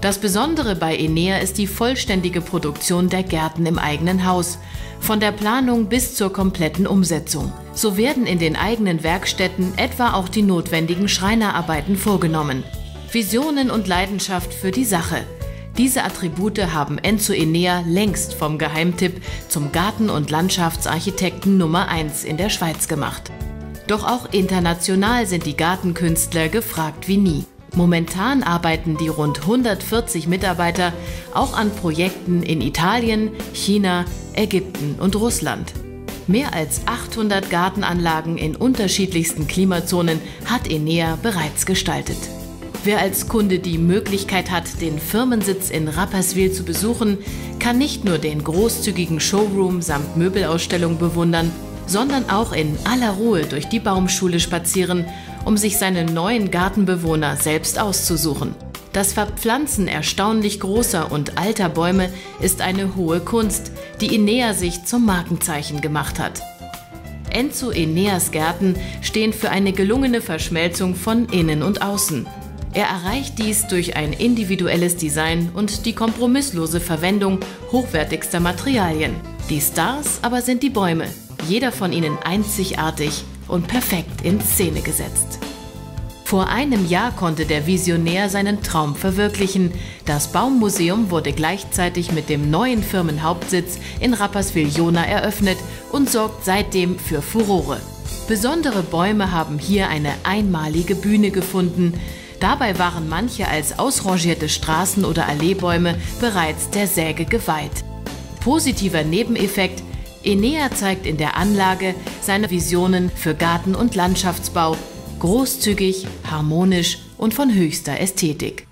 Das Besondere bei Enea ist die vollständige Produktion der Gärten im eigenen Haus, von der Planung bis zur kompletten Umsetzung. So werden in den eigenen Werkstätten etwa auch die notwendigen Schreinerarbeiten vorgenommen. Visionen und Leidenschaft für die Sache. Diese Attribute haben Enzo Enea längst vom Geheimtipp zum Garten- und Landschaftsarchitekten Nummer 1 in der Schweiz gemacht. Doch auch international sind die Gartenkünstler gefragt wie nie. Momentan arbeiten die rund 140 Mitarbeiter auch an Projekten in Italien, China, Ägypten und Russland. Mehr als 800 Gartenanlagen in unterschiedlichsten Klimazonen hat Enea bereits gestaltet. Wer als Kunde die Möglichkeit hat, den Firmensitz in Rapperswil zu besuchen, kann nicht nur den großzügigen Showroom samt Möbelausstellung bewundern, sondern auch in aller Ruhe durch die Baumschule spazieren, um sich seinen neuen Gartenbewohner selbst auszusuchen. Das Verpflanzen erstaunlich großer und alter Bäume ist eine hohe Kunst, die Enea sich zum Markenzeichen gemacht hat. Enzo Eneas Gärten stehen für eine gelungene Verschmelzung von Innen und Außen. Er erreicht dies durch ein individuelles Design und die kompromisslose Verwendung hochwertigster Materialien. Die Stars aber sind die Bäume, jeder von ihnen einzigartig und perfekt in Szene gesetzt. Vor einem Jahr konnte der Visionär seinen Traum verwirklichen. Das Baummuseum wurde gleichzeitig mit dem neuen Firmenhauptsitz in Rapperswil-Jona eröffnet und sorgt seitdem für Furore. Besondere Bäume haben hier eine einmalige Bühne gefunden. Dabei waren manche als ausrangierte Straßen- oder Alleebäume bereits der Säge geweiht. Positiver Nebeneffekt: Enea zeigt in der Anlage seine Visionen für Garten- und Landschaftsbau, großzügig, harmonisch und von höchster Ästhetik.